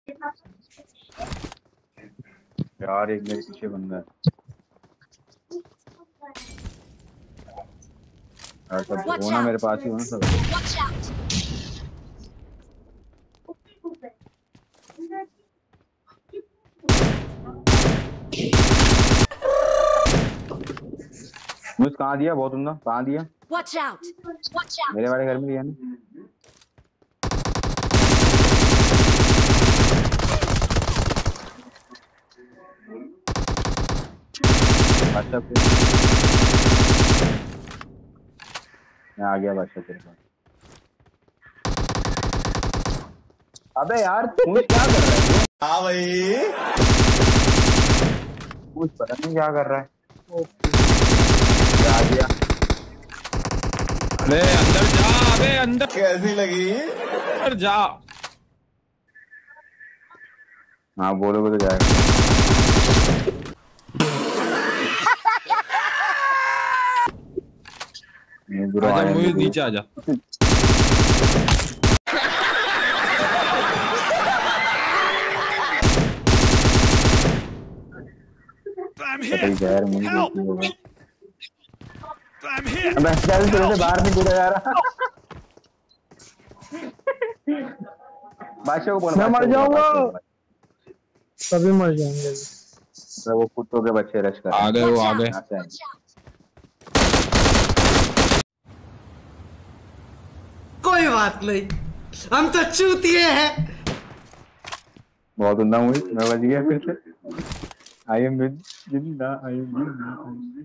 यार एक मेरे पीछे बंदा है। यार सब होना मेरे पास ही होना सब। मुझे कहाँ दिया? बहुत उन्दा कहाँ दिया? Watch out! मेरे वाले घर में दिया ना। अच्छा मैं आ गया बादशाह तेरे पास। अबे यार तू क्या कर रहा है? हाँ भाई कुछ पता नहीं क्या कर रहा है। आ गया। अबे अंदर जा, अबे अंदर कैसी लगी? अंदर जा। हाँ बोलोगे तो जाएगा। आजा मुझे नीचे आजा। I'm here. Help. I'm here. अब चल तेरे से बाहर नहीं कूदा जा रहा। बादशाह को बोल। मैं मर जाऊंगा। सभी मर जाएंगे। तो वो कुत्तों के बच्चे रश कर। आ गए वो आ गए। कोई बात नहीं, हम तो चूतिए हैं। बहुत उन्दा हुई, मैं बच गया फिर से। I am जिंदा, I am जिंदा।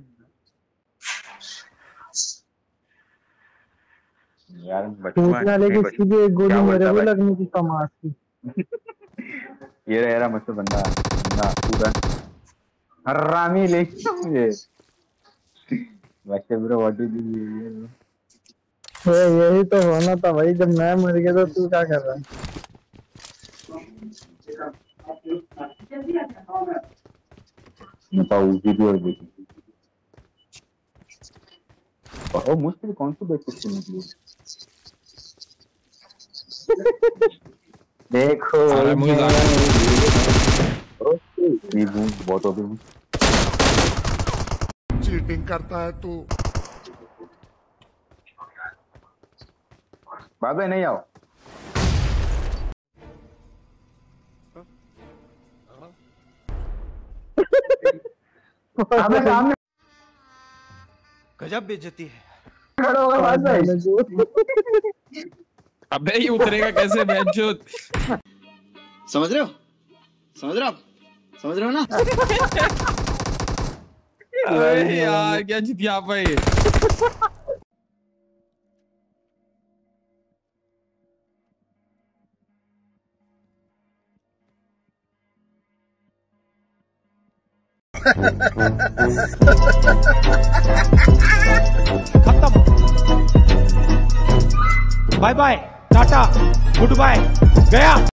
यार बचपन लेके सीधे एक गोली मेरे भी लगने की तमाश थी। ये रहा मुझसे बंदा पूरा हरामी लेके मुझे। वैसे ब्रो व्हाट इज यही तो होना था भाई, जब मैं मर गया तो तू क्या कर रहा है? मुझसे कौन सी बेइज्जती निकली? देखो बहुत हो गई। चीटिंग करता है तू। बाबे नहीं आओ। अबे सामने गजब बेइज्जती है। खड़ा होगा बात भाई। अबे ये उतरेगा कैसे बेंचोद? समझ रहे हो? समझ रहे हो आप? समझ रहे हो ना? अरे यार क्या जीती आप भाई? खत्म। Bye bye, tata, good bye, गया।